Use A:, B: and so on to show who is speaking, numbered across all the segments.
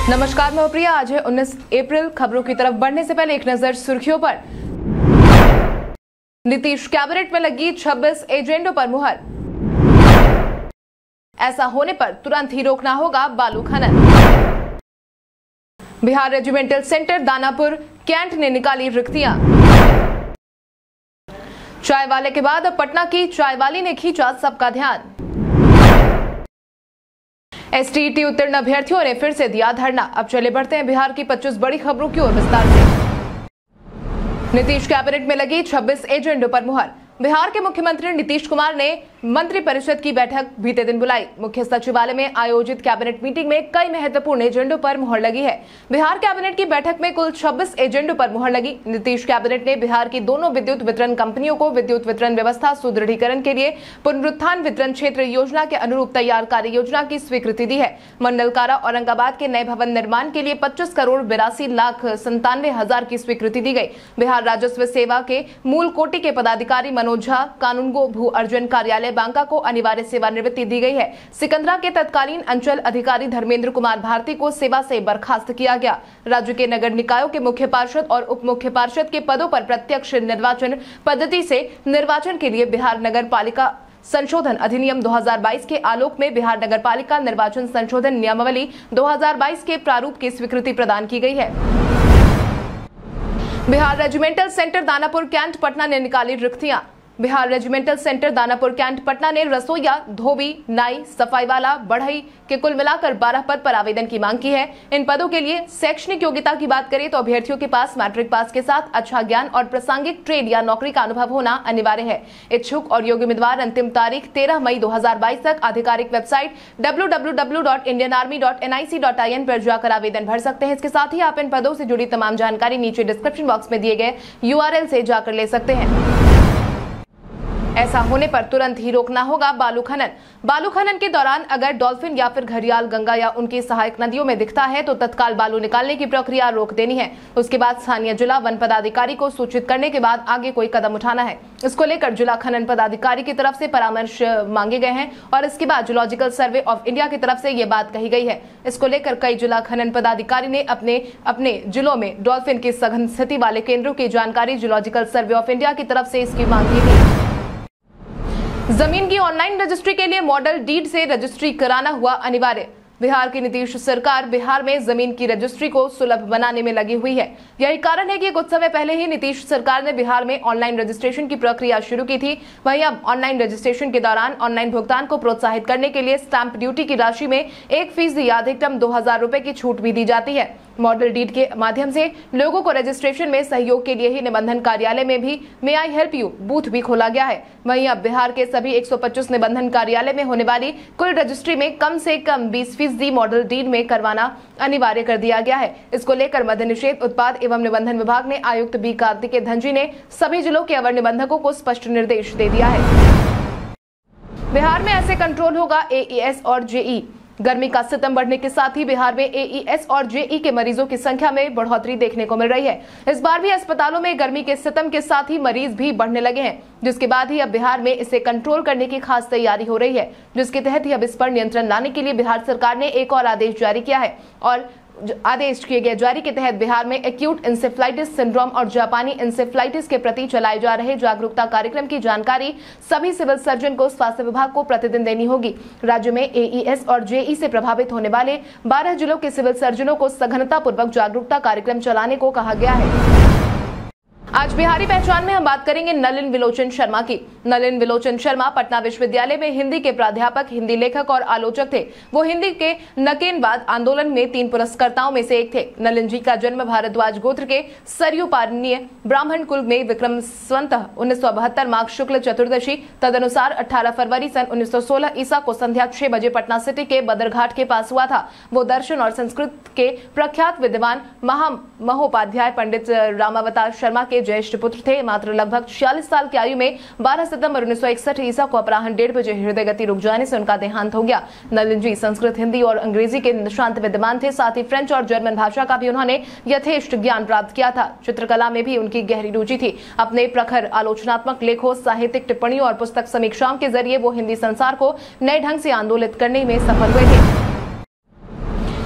A: नमस्कार, मैं प्रिया। आज है 19 अप्रैल। खबरों की तरफ बढ़ने से पहले एक नजर सुर्खियों पर। नीतीश कैबिनेट में लगी 26 एजेंडों पर मुहर। ऐसा होने पर तुरंत ही रोकना होगा बालू खनन। Bihar regimental centre Danapur cantt ने निकाली रिक्तियां। चाय वाले के बाद अब पटना की चाय वाली ने खींचा सबका ध्यान। एसटीईटी उत्तीर्ण अभ्यर्थियों ने फिर से दिया धरना। अब चले बढ़ते हैं बिहार की 25 बड़ी खबरों की ओर विस्तार से। नीतीश कैबिनेट में लगी 26 एजेंडों पर मुहर। बिहार के मुख्यमंत्री नीतीश कुमार ने मंत्रिपरिषद की बैठक बीते दिन बुलाई। मुख्य सचिवालय में आयोजित कैबिनेट मीटिंग में कई महत्वपूर्ण एजेंडों पर मुहर लगी है। बिहार कैबिनेट की बैठक में कुल 26 एजेंडों पर मुहर लगी। नीतीश कैबिनेट ने बिहार की दोनों विद्युत वितरण कंपनियों को विद्युत वितरण व्यवस्था सुदृढ़ीकरण के लिए पुनरुत्थान वितरण क्षेत्र योजना के अनुरूप तैयार कार्य योजना की स्वीकृति दी है। मंडल कारा औरंगाबाद के नए भवन निर्माण के लिए 25,82,97,000 की स्वीकृति दी गई। बिहार राजस्व सेवा के मूल कोटि के पदाधिकारी मनोज झा कानूनगो भू अर्जन कार्यालय बांका को अनिवार्य सेवानिवृत्ति दी गई है। सिकंदरा के तत्कालीन अंचल अधिकारी धर्मेंद्र कुमार भारती को सेवा से बर्खास्त किया गया। राज्य के नगर निकायों के मुख्य पार्षद और उप मुख्य पार्षद के पदों पर प्रत्यक्ष निर्वाचन पद्धति से निर्वाचन के लिए बिहार नगर पालिका संशोधन अधिनियम 2022 के आलोक में बिहार नगर पालिका निर्वाचन संशोधन नियमावली 2022 के प्रारूप की स्वीकृति प्रदान की गई है। Bihar regimental centre Danapur cantt Patna ने निकाली रिक्तियां। Bihar regimental centre Danapur cantt Patna ने रसोईया, धोबी, नाई, सफाई वाला, बढ़ई के कुल मिलाकर 12 पद पर आवेदन की मांग की है। इन पदों के लिए शैक्षणिक योग्यता की बात करें तो अभ्यर्थियों के पास मैट्रिक पास के साथ अच्छा ज्ञान और प्रासंगिक ट्रेड या नौकरी का अनुभव होना अनिवार्य है। इच्छुक और योग्य उम्मीदवार अंतिम तारीख 13 मई 2022 तक आधिकारिक वेबसाइट www.indianarmy.nic.in पर जाकर आवेदन भर सकते हैं। इसके साथ ही आप इन पदों से जुड़ी तमाम जानकारी नीचे डिस्क्रिप्शन बॉक्स में दिए गए URL से जाकर ले सकते हैं। ऐसा होने पर तुरंत ही रोकना होगा बालू खनन। बालू खनन के दौरान अगर डॉल्फिन या फिर घड़ियाल गंगा या उनकी सहायक नदियों में दिखता है तो तत्काल बालू निकालने की प्रक्रिया रोक देनी है। उसके बाद स्थानीय जिला वन पदाधिकारी को सूचित करने के बाद आगे कोई कदम उठाना है। इसको लेकर जिला खनन पदाधिकारी की तरफ से परामर्श मांगे गए हैं और इसके बाद जूलॉजिकल सर्वे ऑफ इंडिया की तरफ से ये बात कही गई है। इसको लेकर कई जिला खनन पदाधिकारी ने अपने जिलों में डॉल्फिन की सघन स्थिति वाले केंद्रों की जानकारी जूलॉजिकल सर्वे ऑफ इंडिया की तरफ से इसकी मांग की थी। जमीन की ऑनलाइन रजिस्ट्री के लिए मॉडल डीड से रजिस्ट्री कराना हुआ अनिवार्य। बिहार की नीतीश सरकार बिहार में जमीन की रजिस्ट्री को सुलभ बनाने में लगी हुई है। यही कारण है कि कुछ समय पहले ही नीतीश सरकार ने बिहार में ऑनलाइन रजिस्ट्रेशन की प्रक्रिया शुरू की थी। वहीं अब ऑनलाइन रजिस्ट्रेशन के दौरान ऑनलाइन भुगतान को प्रोत्साहित करने के लिए स्टैंप ड्यूटी की राशि में 1% या अधिकतम 2,000 रुपए की छूट भी दी जाती है। मॉडल डीड के माध्यम से लोगों को रजिस्ट्रेशन में सहयोग के लिए ही निबंधन कार्यालय में भी may I help you booth भी खोला गया है। वहीं अब बिहार के सभी 125 निबंधन कार्यालय में होने वाली कुल रजिस्ट्री में कम से कम 20% मॉडल डीड में करवाना अनिवार्य कर दिया गया है। इसको लेकर मद्य निषेध उत्पाद एवं निबंधन विभाग ने आयुक्त बी कार्तिकेय धनजी ने सभी जिलों के अवर निबंधकों को स्पष्ट निर्देश दे दिया है। बिहार में ऐसे कंट्रोल होगा AES और JE। गर्मी का सितम बढ़ने के साथ ही बिहार में AES और JE के मरीजों की संख्या में बढ़ोतरी देखने को मिल रही है। इस बार भी अस्पतालों में गर्मी के सितम के साथ ही मरीज भी बढ़ने लगे हैं, जिसके बाद ही अब बिहार में इसे कंट्रोल करने की खास तैयारी हो रही है, जिसके तहत ही अब इस पर नियंत्रण लाने के लिए बिहार सरकार ने एक और आदेश जारी किया है। और आदेश किए गए जारी के तहत बिहार में एक्यूट इंसेफ्लाइटिस सिंड्रोम और जापानी इंसेफ्लाइटिस के प्रति चलाए जा रहे जागरूकता कार्यक्रम की जानकारी सभी सिविल सर्जन को स्वास्थ्य विभाग को प्रतिदिन देनी होगी। राज्य में AES और JE से प्रभावित होने वाले 12 जिलों के सिविल सर्जनों को सघनता पूर्वक जागरूकता कार्यक्रम चलाने को कहा गया है। आज बिहारी पहचान में हम बात करेंगे नलिन विलोचन शर्मा की। नलिन विलोचन शर्मा पटना विश्वविद्यालय में हिंदी के प्राध्यापक, हिंदी लेखक और आलोचक थे। वो हिंदी के नकेनवाद आंदोलन में 3 पुरस्कर्ताओं में से एक थे। नलिन जी का जन्म भारद्वाज गोत्र के सरयू पारणीय ब्राह्मण कुल में विक्रम संवत 1972 माघ शुक्ल चतुर्दशी तदनुसार 18 फरवरी सन 1916 ईसा को संध्या 6 बजे पटना सिटी के बदरघाट के पास हुआ था। वो दर्शन और संस्कृत के प्रख्यात विद्वान महोपाध्याय पंडित रामावतार शर्मा के ज्येष्ठ पुत्र थे। मात्र लगभग 46 साल की आयु में 12 सितंबर 1961 ईसा को अपराह्न 1:30 बजे हृदय गति रुक जाने से उनका देहांत हो गया। नलिन जी संस्कृत, हिंदी और अंग्रेजी के निष्णांत विद्वान थे। साथ ही फ्रेंच और जर्मन भाषा का भी उन्होंने यथेष्ट ज्ञान प्राप्त किया था। चित्रकला में भी उनकी गहरी रुचि थी। अपने प्रखर आलोचनात्मक लेखों, साहित्यिक टिप्पणियों और पुस्तक समीक्षाओं के जरिए वो हिंदी संसार को नए ढंग से आंदोलित करने में सफल हुए थे।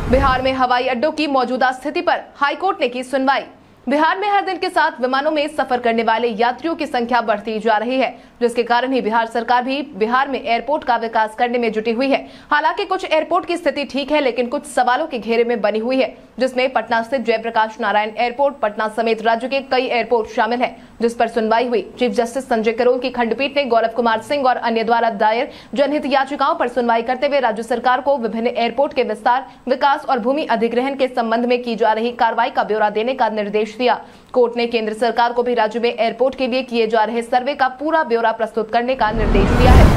A: बिहार में हवाई अड्डों की मौजूदा स्थिति पर हाईकोर्ट ने की सुनवाई। बिहार में हर दिन के साथ विमानों में सफर करने वाले यात्रियों की संख्या बढ़ती जा रही है, जिसके कारण ही बिहार सरकार भी बिहार में एयरपोर्ट का विकास करने में जुटी हुई है। हालांकि कुछ एयरपोर्ट की स्थिति ठीक है, लेकिन कुछ सवालों के घेरे में बनी हुई है, जिसमें पटना स्थित जयप्रकाश नारायण एयरपोर्ट, पटना समेत राज्य के कई एयरपोर्ट शामिल है, जिस पर सुनवाई हुई। चीफ जस्टिस संजय करोल की खंडपीठ ने गौरव कुमार सिंह और अन्य द्वारा दायर जनहित याचिकाओं पर सुनवाई करते हुए राज्य सरकार को विभिन्न एयरपोर्ट के विस्तार, विकास और भूमि अधिग्रहण के संबंध में की जा रही कार्रवाई का ब्यौरा देने का निर्देश दिया। कोर्ट ने केंद्र सरकार को भी राज्य में एयरपोर्ट के लिए किए जा रहे सर्वे का पूरा ब्यौरा प्रस्तुत करने का निर्देश दिया है।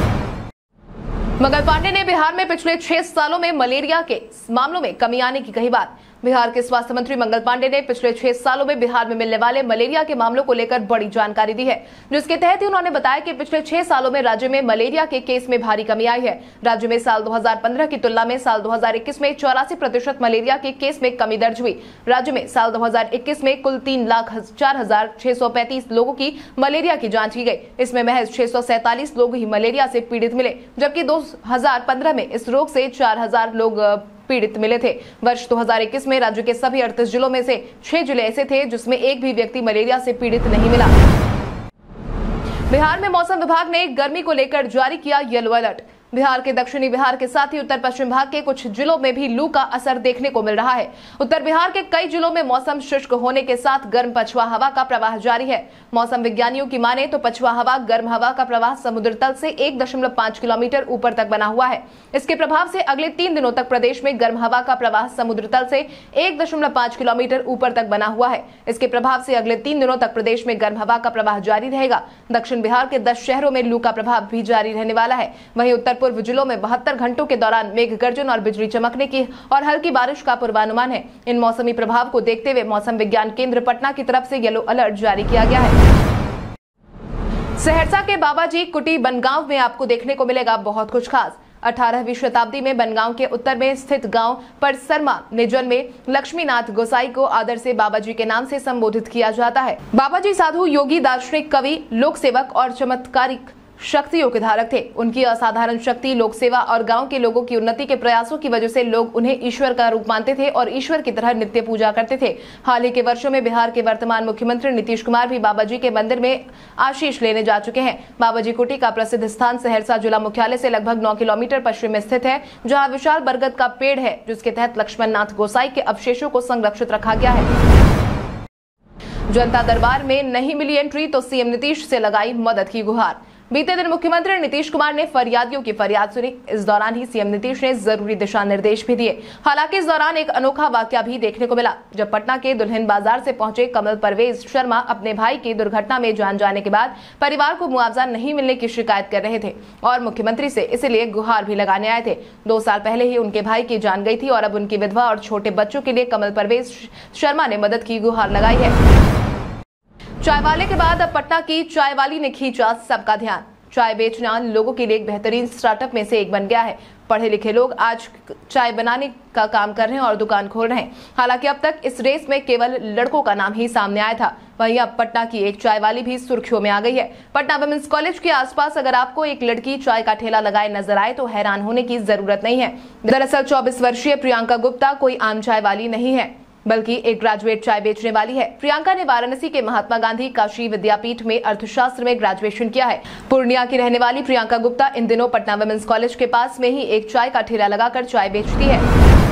A: मंगल पांडे ने बिहार में पिछले 6 सालों में मलेरिया के मामलों में कमी आने की कही बात। बिहार के स्वास्थ्य मंत्री मंगल पांडे ने पिछले 6 सालों में बिहार में मिलने वाले मलेरिया के मामलों को लेकर बड़ी जानकारी दी है, जिसके तहत ही उन्होंने बताया कि पिछले 6 सालों में राज्य में मलेरिया के केस में भारी कमी आई है। राज्य में साल 2015 की तुलना में साल 2021 में 84% मलेरिया के केस में कमी दर्ज हुई। राज्य में साल 2021 में कुल 3,04,635 लोगों की मलेरिया की जाँच की गई। इसमें महज 647 लोग ही मलेरिया से पीड़ित मिले, जबकि 2015 में इस रोग से 4,000 लोग पीड़ित मिले थे। वर्ष 2021 में राज्य के सभी 38 जिलों में से 6 जिले ऐसे थे जिसमें एक भी व्यक्ति मलेरिया से पीड़ित नहीं मिला। बिहार में मौसम विभाग ने गर्मी को लेकर जारी किया येलो अलर्ट। बिहार के दक्षिणी बिहार के साथ ही उत्तर पश्चिम भाग के कुछ जिलों में भी लू का असर देखने को मिल रहा है। उत्तर बिहार के कई जिलों में मौसम शुष्क होने के साथ गर्म पछुआ हवा का प्रवाह जारी है। मौसम विज्ञानियों की माने तो पछुआ हवा गर्म हवा का प्रवाह समुद्र तल से 1.5 किलोमीटर ऊपर तक बना हुआ है। इसके प्रभाव से अगले 3 दिनों तक प्रदेश में गर्म हवा का प्रवाह समुद्र तल से 1.5 किलोमीटर ऊपर तक बना हुआ है। इसके प्रभाव से अगले 3 दिनों तक प्रदेश में गर्म हवा का प्रवाह जारी रहेगा। दक्षिण बिहार के 10 शहरों में लू का प्रभाव भी जारी रहने वाला है। वहीं उत्तर पूर्व जिलों में 72 घंटों के दौरान मेघ गर्जन और बिजली चमकने की और हल्की बारिश का पूर्वानुमान है। इन मौसमी प्रभाव को देखते हुए मौसम विज्ञान केंद्र पटना की तरफ से येलो अलर्ट जारी किया गया है। सहरसा के बाबाजी कुटी बनगांव में आपको देखने को मिलेगा बहुत कुछ खास। 18वीं शताब्दी में बनगांव के उत्तर में स्थित गांव परसरमा निजन में लक्ष्मीनाथ गोसाई को आदर से बाबाजी के नाम से संबोधित किया जाता है। बाबाजी साधु, योगी, दार्शनिक, कवि, लोक सेवक और चमत्कारिक शक्तियों के धारक थे। उनकी असाधारण शक्ति, लोक सेवा और गांव के लोगों की उन्नति के प्रयासों की वजह से लोग उन्हें ईश्वर का रूप मानते थे और ईश्वर की तरह नित्य पूजा करते थे। हाल ही के वर्षों में बिहार के वर्तमान मुख्यमंत्री नीतीश कुमार भी बाबाजी के मंदिर में आशीष लेने जा चुके हैं। बाबाजी कुटी का प्रसिद्ध स्थान सहरसा जिला मुख्यालय से लगभग 9 किलोमीटर पश्चिम में स्थित है, जहाँ विशाल बरगद का पेड़ है, जिसके तहत लक्ष्मणनाथ गोसाई के अवशेषों को संरक्षित रखा गया है। जनता दरबार में नहीं मिली एंट्री तो सीएम नीतीश से लगाई मदद की गुहार। बीते दिन मुख्यमंत्री नीतीश कुमार ने फरियादियों की फरियाद सुनी। इस दौरान ही सीएम नीतीश ने जरूरी दिशा निर्देश भी दिए। हालांकि इस दौरान एक अनोखा वाकया भी देखने को मिला, जब पटना के दुल्हिन बाजार से पहुंचे कमल परवेज शर्मा अपने भाई की दुर्घटना में जान जाने के बाद परिवार को मुआवजा नहीं मिलने की शिकायत कर रहे थे और मुख्यमंत्री से इसलिए गुहार भी लगाने आए थे। 2 साल पहले ही उनके भाई की जान गई थी और अब उनकी विधवा और छोटे बच्चों के लिए कमल परवेज शर्मा ने मदद की गुहार लगाई है। चाय वाले के बाद अब पटना की चाय वाली ने खींचा सबका ध्यान। चाय बेचना लोगों के लिए एक बेहतरीन स्टार्टअप में से एक बन गया है। पढ़े लिखे लोग आज चाय बनाने का काम कर रहे हैं और दुकान खोल रहे हैं। हालांकि अब तक इस रेस में केवल लड़कों का नाम ही सामने आया था। वहीं अब पटना की एक चाय वाली भी सुर्खियों में आ गई है। पटना वुमेन्स कॉलेज के आसपास अगर आपको एक लड़की चाय का ठेला लगाए नजर आए तो हैरान होने की जरूरत नहीं है। दरअसल 24 वर्षीय प्रियंका गुप्ता कोई आम चाय वाली नहीं है, बल्कि एक ग्रेजुएट चाय बेचने वाली है। प्रियंका ने वाराणसी के महात्मा गांधी काशी विद्यापीठ में अर्थशास्त्र में ग्रेजुएशन किया है। पूर्णिया की रहने वाली प्रियंका गुप्ता इन दिनों पटना वुमेन्स कॉलेज के पास में ही एक चाय का ठेला लगाकर चाय बेचती है।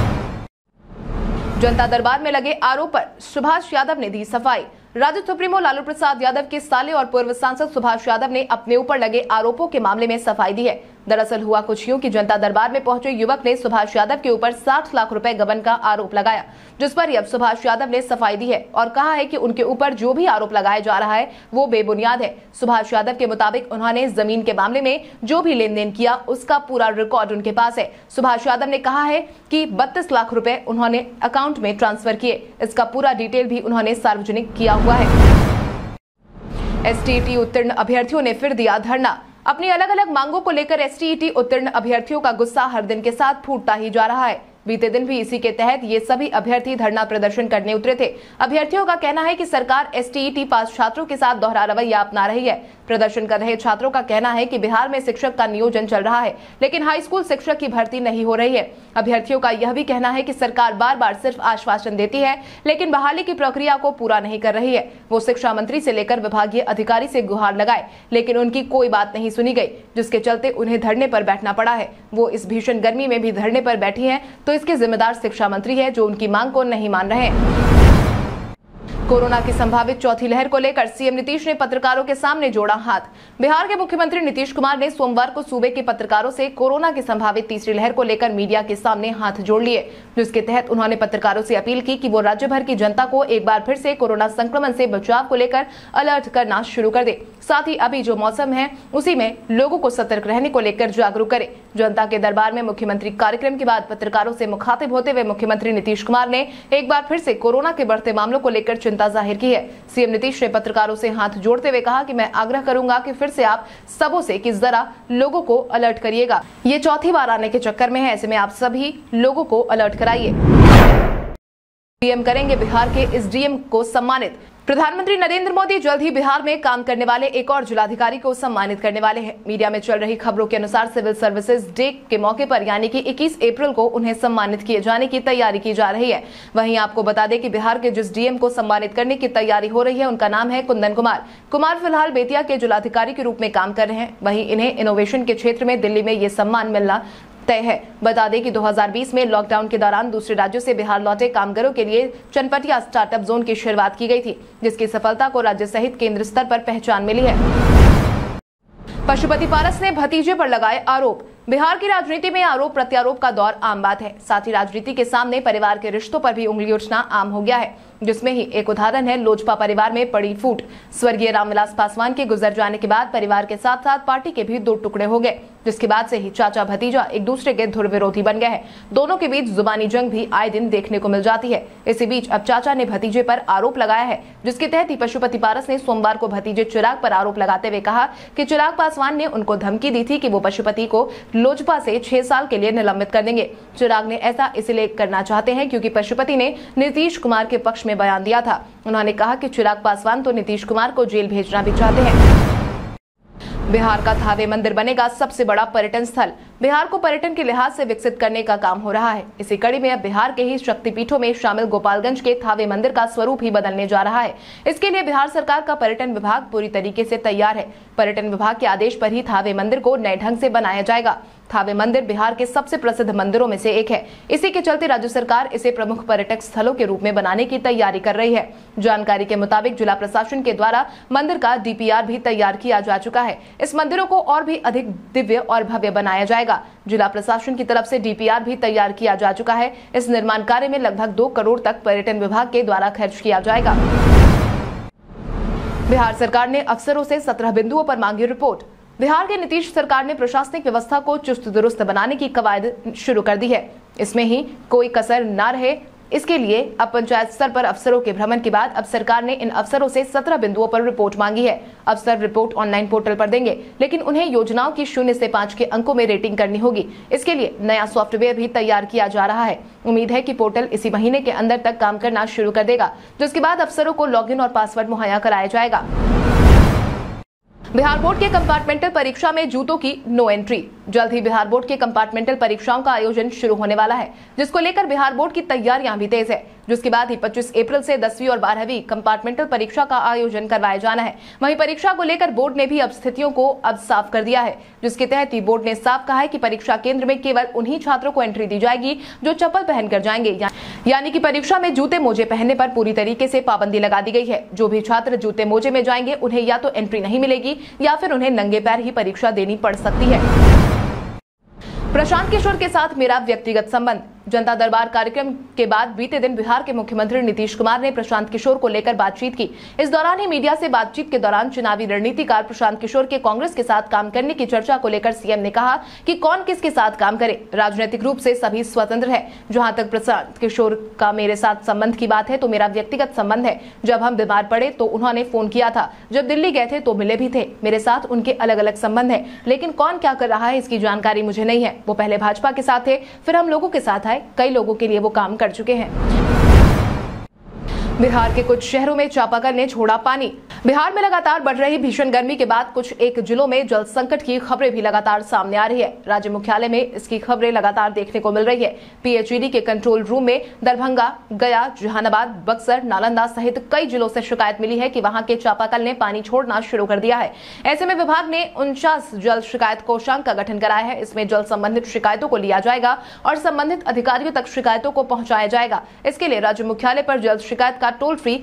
A: जनता दरबार में लगे आरोप पर सुभाष यादव ने दी सफाई। राजद सुप्रीमो लालू प्रसाद यादव के साले और पूर्व सांसद सुभाष यादव ने अपने ऊपर लगे आरोपों के मामले में सफाई दी है। दरअसल हुआ कुछ यूं कि जनता दरबार में पहुंचे युवक ने सुभाष यादव के ऊपर 60 लाख रुपए गबन का आरोप लगाया, जिस पर अब सुभाष यादव ने सफाई दी है और कहा है कि उनके ऊपर जो भी आरोप लगाया जा रहा है वो बेबुनियाद है। सुभाष यादव के मुताबिक उन्होंने जमीन के मामले में जो भी लेन देन किया उसका पूरा रिकॉर्ड उनके पास है। सुभाष यादव ने कहा है कि 32 लाख रुपए उन्होंने अकाउंट में ट्रांसफर किए। इसका पूरा डिटेल भी उन्होंने सार्वजनिक किया हुआ है। एसटीईटी उत्तीर्ण अभ्यर्थियों ने फिर दिया धरना। अपनी अलग अलग मांगों को लेकर एसटीईटी उत्तीर्ण अभ्यर्थियों का गुस्सा हर दिन के साथ फूटता ही जा रहा है। बीते दिन भी इसी के तहत ये सभी अभ्यर्थी धरना प्रदर्शन करने उतरे थे। अभ्यर्थियों का कहना है कि सरकार एसटीईटी पास छात्रों के साथ दोहरा रवैया अपना रही है। प्रदर्शन कर रहे छात्रों का कहना है कि बिहार में शिक्षक का नियोजन चल रहा है, लेकिन हाई स्कूल शिक्षक की भर्ती नहीं हो रही है। अभ्यर्थियों का यह भी कहना है कि सरकार बार बार सिर्फ आश्वासन देती है, लेकिन बहाली की प्रक्रिया को पूरा नहीं कर रही है। वो शिक्षा मंत्री से लेकर विभागीय अधिकारी से गुहार लगाए, लेकिन उनकी कोई बात नहीं सुनी गई, जिसके चलते उन्हें धरने पर बैठना पड़ा है। वो इस भीषण गर्मी में भी धरने पर बैठी हैं, तो इसके जिम्मेदार शिक्षा मंत्री है, जो उनकी मांग को नहीं मान रहे हैं। कोरोना की संभावित चौथी लहर को लेकर सीएम नीतीश ने पत्रकारों के सामने जोड़ा हाथ। बिहार के मुख्यमंत्री नीतीश कुमार ने सोमवार को सूबे के पत्रकारों से कोरोना की संभावित तीसरी लहर को लेकर मीडिया के सामने हाथ जोड़ लिए, जिसके तहत उन्होंने पत्रकारों से अपील की कि वो राज्य भर की जनता को एक बार फिर से कोरोना संक्रमण से बचाव को लेकर अलर्ट करना शुरू कर दे। साथ ही अभी जो मौसम है उसी में लोगों को सतर्क रहने को लेकर जागरूक करे। जनता के दरबार में मुख्यमंत्री कार्यक्रम के बाद पत्रकारों से मुखातिब होते हुए मुख्यमंत्री नीतीश कुमार ने एक बार फिर से कोरोना के बढ़ते मामलों को लेकर चिंता जाहिर की है। सीएम नीतीश ने पत्रकारों से हाथ जोड़ते हुए कहा कि मैं आग्रह करूंगा कि फिर से आप सबों से कि जरा लोगों को अलर्ट करिएगा। ये चौथी बार आने के चक्कर में है, ऐसे में आप सभी लोगों को अलर्ट कराइए। पीएम करेंगे बिहार के एसडीएम को सम्मानित। प्रधानमंत्री नरेंद्र मोदी जल्द ही बिहार में काम करने वाले एक और जिलाधिकारी को सम्मानित करने वाले हैं। मीडिया में चल रही खबरों के अनुसार सिविल सर्विसेज डे के मौके पर यानी कि 21 अप्रैल को उन्हें सम्मानित किए जाने की तैयारी की जा रही है। वहीं आपको बता दें कि बिहार के जिस डीएम को सम्मानित करने की तैयारी हो रही है उनका नाम है कुंदन कुमार। कुमार फिलहाल बेतिया के जिलाधिकारी के रूप में काम कर रहे हैं। वहीं इन्हें इनोवेशन के क्षेत्र में दिल्ली में ये सम्मान मिलना तय है। बता दें कि 2020 में लॉकडाउन के दौरान दूसरे राज्यों से बिहार लौटे कामगारों के लिए चनपटिया स्टार्टअप जोन की शुरुआत की गई थी, जिसकी सफलता को राज्य सहित केंद्र स्तर पर पहचान मिली है। पशुपति पारस ने भतीजे पर लगाए आरोप। बिहार की राजनीति में आरोप प्रत्यारोप का दौर आम बात है। साथ ही राजनीति के सामने परिवार के रिश्तों पर भी उंगली उठना आम हो गया है, जिसमें ही एक उदाहरण है लोजपा परिवार में पड़ी फूट। स्वर्गीय रामविलास पासवान के गुजर जाने के बाद परिवार के साथ साथ पार्टी के भी दो टुकड़े हो गए, जिसके बाद से ही चाचा भतीजा एक दूसरे के धुर विरोधी बन गए हैं। दोनों के बीच जुबानी जंग भी आए दिन देखने को मिल जाती है। इसी बीच अब चाचा ने भतीजे पर आरोप लगाया है, जिसके तहत ही पशुपति पारस ने सोमवार को भतीजे चिराग पर आरोप लगाते हुए कहा कि चिराग पासवान ने उनको धमकी दी थी कि वो पशुपति को लोजपा से 6 साल के लिए निलंबित कर देंगे। चिराग ने ऐसा इसलिए करना चाहते हैं क्योंकि पशुपति ने नीतीश कुमार के पक्ष में बयान दिया था। उन्होंने कहा कि चिराग पासवान तो नीतीश कुमार को जेल भेजना भी चाहते हैं। बिहार का थावे मंदिर बनेगा सबसे बड़ा पर्यटन स्थल। बिहार को पर्यटन के लिहाज से विकसित करने का काम हो रहा है। इसी कड़ी में अब बिहार के ही शक्तिपीठों में शामिल गोपालगंज के थावे मंदिर का स्वरूप ही बदलने जा रहा है। इसके लिए बिहार सरकार का पर्यटन विभाग पूरी तरीके से तैयार है। पर्यटन विभाग के आदेश पर ही थावे मंदिर को नए ढंग से बनाया जाएगा। थावे मंदिर बिहार के सबसे प्रसिद्ध मंदिरों में से एक है। इसी के चलते राज्य सरकार इसे प्रमुख पर्यटक स्थलों के रूप में बनाने की तैयारी कर रही है। जानकारी के मुताबिक जिला प्रशासन के द्वारा मंदिर का डीपीआर भी तैयार किया जा चुका है। इस मंदिरों को और भी अधिक दिव्य और भव्य बनाया जाएगा। जिला प्रशासन की तरफ से डीपीआर भी तैयार किया जा चुका है। इस निर्माण कार्य में लगभग 2 करोड़ तक पर्यटन विभाग के द्वारा खर्च किया जाएगा। बिहार सरकार ने अफसरों से 17 बिंदुओं पर मांगी रिपोर्ट। बिहार के नीतीश सरकार ने प्रशासनिक व्यवस्था को चुस्त दुरुस्त बनाने की कवायद शुरू कर दी है। इसमें ही कोई कसर न रहे, इसके लिए अब पंचायत स्तर पर अफसरों के भ्रमण के बाद अब सरकार ने इन अफसरों से 17 बिंदुओं पर रिपोर्ट मांगी है। अफसर रिपोर्ट ऑनलाइन पोर्टल पर देंगे, लेकिन उन्हें योजनाओं की 0 से 5 के अंकों में रेटिंग करनी होगी। इसके लिए नया सॉफ्टवेयर भी तैयार किया जा रहा है। उम्मीद है कि पोर्टल इसी महीने के अंदर तक काम करना शुरू कर देगा, जिसके बाद अफसरों को लॉगिन और पासवर्ड मुहैया कराया जाएगा। बिहार बोर्ड के कंपार्टमेंटल परीक्षा में जूतों की नो एंट्री। जल्द ही बिहार बोर्ड के कंपार्टमेंटल परीक्षाओं का आयोजन शुरू होने वाला है, जिसको लेकर बिहार बोर्ड की तैयारियां भी तेज है। जिसके बाद ही 25 अप्रैल से 10वीं और 12वीं कंपार्टमेंटल परीक्षा का आयोजन करवाया जाना है। वहीं परीक्षा को लेकर बोर्ड ने भी अब स्थितियों को अब साफ कर दिया है, जिसके तहत ही बोर्ड ने साफ कहा है कि परीक्षा केंद्र में केवल उन्हीं छात्रों को एंट्री दी जाएगी जो चप्पल पहनकर जाएंगे, यानी कि परीक्षा में जूते मोजे पहनने पर पूरी तरीके से पाबंदी लगा दी गई है। जो भी छात्र जूते मोजे में जाएंगे उन्हें या तो एंट्री नहीं मिलेगी या फिर उन्हें नंगे पैर ही परीक्षा देनी पड़ सकती है। प्रशांत किशोर के साथ मेरा व्यक्तिगत संबंध। जनता दरबार कार्यक्रम के बाद बीते दिन बिहार के मुख्यमंत्री नीतीश कुमार ने प्रशांत किशोर को लेकर बातचीत की। इस दौरान ही मीडिया से बातचीत के दौरान चुनावी रणनीतिकार प्रशांत किशोर के कांग्रेस के साथ काम करने की चर्चा को लेकर सीएम ने कहा कि कौन किसके साथ काम करे, राजनीतिक रूप से सभी स्वतंत्र है। जहां तक प्रशांत किशोर का मेरे साथ संबंध की बात है तो मेरा व्यक्तिगत संबंध है। जब हम बीमार पड़े तो उन्होंने फोन किया था, जब दिल्ली गए थे तो मिले भी थे। मेरे साथ उनके अलग अलग संबंध है, लेकिन कौन क्या कर रहा है इसकी जानकारी मुझे नहीं है। वो पहले भाजपा के साथ थे, फिर हम लोगों के साथ आए, कई लोगों के लिए वो काम कर चुके हैं। बिहार के कुछ शहरों में चापाकल ने छोड़ा पानी। बिहार में लगातार बढ़ रही भीषण गर्मी के बाद कुछ एक जिलों में जल संकट की खबरें भी लगातार सामने आ रही है। राज्य मुख्यालय में इसकी खबरें लगातार देखने को मिल रही है। पीएचईडी के कंट्रोल रूम में दरभंगा, गया, जहानाबाद, बक्सर, नालंदा सहित कई जिलों से शिकायत मिली है कि वहां के चापाकल ने पानी छोड़ना शुरू कर दिया है। ऐसे में विभाग ने 49 जल शिकायत कोषांग का गठन कराया है। इसमें जल संबंधित शिकायतों को लिया जाएगा और संबंधित अधिकारियों तक शिकायतों को पहुंचाया जाएगा। इसके लिए राज्य मुख्यालय पर जल शिकायत का टोल फ्री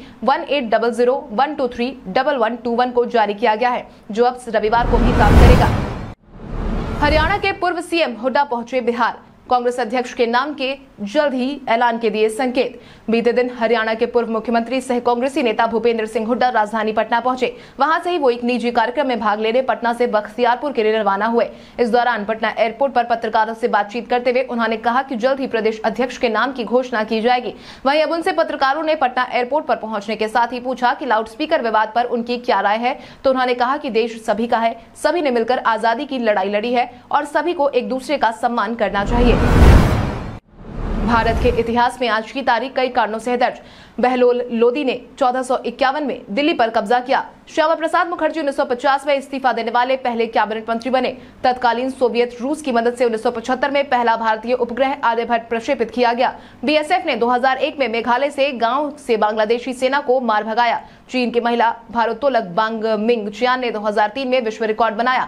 A: 1800-123-1121 को जारी किया गया है, जो अब रविवार को भी काम करेगा। हरियाणा के पूर्व सीएम हुड्डा पहुंचे बिहार। कांग्रेस अध्यक्ष के नाम के जल्द ही ऐलान के दिए संकेत। बीते दिन हरियाणा के पूर्व मुख्यमंत्री सह कांग्रेसी नेता भूपेंद्र सिंह हुड्डा राजधानी पटना पहुंचे। वहां से ही वो एक निजी कार्यक्रम में भाग लेने पटना से बख्तियारपुर के लिए रवाना हुए। इस दौरान पटना एयरपोर्ट पर पत्रकारों से बातचीत करते हुए उन्होंने कहा कि जल्द ही प्रदेश अध्यक्ष के नाम की घोषणा की जाएगी। वहीं अब उनसे पत्रकारों ने पटना एयरपोर्ट पर पहुंचने के साथ ही पूछा कि लाउडस्पीकर विवाद पर उनकी क्या राय है, तो उन्होंने कहा कि देश सभी का है, सभी ने मिलकर आजादी की लड़ाई लड़ी है और सभी को एक दूसरे का सम्मान करना चाहिए। भारत के इतिहास में आज की तारीख कई कारणों से है दर्ज। बहलोल लोदी ने 1451 में दिल्ली पर कब्जा किया। श्यामा प्रसाद मुखर्जी 1950 में इस्तीफा देने वाले पहले कैबिनेट मंत्री बने। तत्कालीन सोवियत रूस की मदद से 1975 में पहला भारतीय उपग्रह आर्यभट्ट प्रक्षेपित किया गया। बीएसएफ ने 2001 में मेघालय से गांव से बांग्लादेशी सेना को मार भगाया। चीन की महिला भारोत्तोलक बांग मिंग चियान ने 2003 में विश्व रिकॉर्ड बनाया।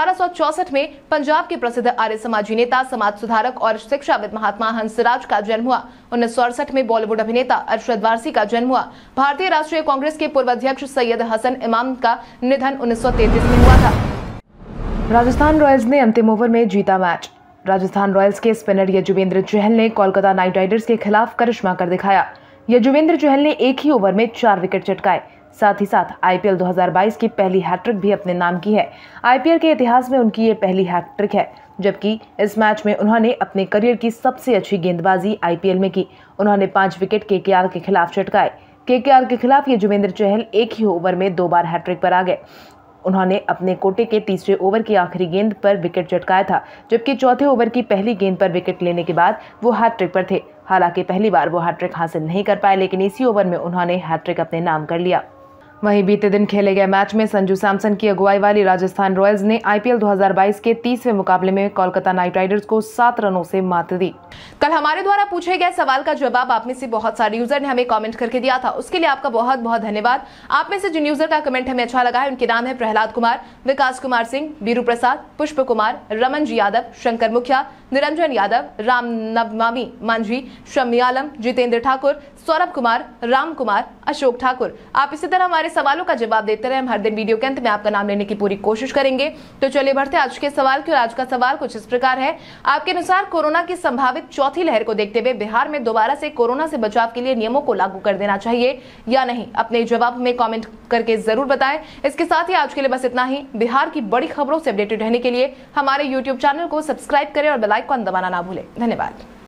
A: 1864 में पंजाब के प्रसिद्ध आर्य समाजी नेता, समाज सुधारक और शिक्षाविद महात्मा हंसराज का जन्म हुआ। 1968 में बॉलीवुड अभिनेता अरशद वारसी का जन्म हुआ। भारतीय राष्ट्रीय कांग्रेस के पूर्व अध्यक्ष सैयद हसन इमाम का निधन 1933 में हुआ था। राजस्थान रॉयल्स ने अंतिम ओवर में जीता मैच। राजस्थान रॉयल्स के स्पिनर यजुवेंद्र चहल ने कोलकाता नाइट राइडर्स के खिलाफ करिश्मा कर दिखाया। यजुवेंद्र चहल ने एक ही ओवर में 4 विकेट चटकाए। साथ ही साथ आईपीएल 2022 की पहली हैट्रिक भी अपने नाम की है। आईपीएल के इतिहास में उनकी ये पहली हैट्रिक है, जबकि इस मैच में उन्होंने अपने करियर की सबसे अच्छी गेंदबाजी आईपीएल में की। उन्होंने 5 विकेट केकेआर के खिलाफ चटकाए। केकेआर के खिलाफ यजुवेंद्र चहल एक ही ओवर में 2 बार हैट्रिक पर आ गए। उन्होंने अपने कोटे के तीसरे ओवर की आखिरी गेंद पर विकेट चटकाया था, जबकि चौथे ओवर की पहली गेंद पर विकेट लेने के बाद वो हैट्रिक पर थे। हालांकि पहली बार वो हैट्रिक हासिल नहीं कर पाए, लेकिन इसी ओवर में उन्होंने हैट्रिक अपने नाम कर लिया। वहीं बीते दिन खेले गए मैच में संजू सैमसन की अगुवाई वाली राजस्थान रॉयल्स ने आईपीएल 2022 के 30वें मुकाबले में कोलकाता नाइट राइडर्स को 7 रनों से मात दी। कल हमारे द्वारा पूछे गए सवाल का जवाब आप में से बहुत सारे यूजर ने हमें कमेंट करके दिया था, उसके लिए आपका बहुत बहुत धन्यवाद। आप में से जिन यूजर का कमेंट हमें अच्छा लगा है उनके नाम है प्रहलाद कुमार, विकास कुमार सिंह, बीरू प्रसाद, पुष्प कुमार, रमन जी यादव, शंकर मुखिया, निरंजन यादव, राम नवमामी मांझी, शम्मी आलम, जितेंद्र ठाकुर, सौरभ कुमार, राम कुमार, अशोक ठाकुर। आप इसी तरह हमारे सवालों का जवाब देते रहे। हम हर दिन वीडियो के अंत में आपका नाम लेने की पूरी कोशिश करेंगे। तो चलिए बढ़ते आज के सवाल की। और आज का सवाल कुछ इस प्रकार है, आपके अनुसार कोरोना की संभावित चौथी लहर को देखते हुए बिहार में दोबारा से कोरोना से बचाव के लिए नियमों को लागू कर देना चाहिए या नहीं? अपने जवाब हमें कमेंट करके जरूर बताएं। इसके साथ ही आज के लिए बस इतना ही। बिहार की बड़ी खबरों से अपडेटेड रहने के लिए हमारे यूट्यूब चैनल को सब्सक्राइब करें और बेल आइकन दबाना ना भूलें। धन्यवाद।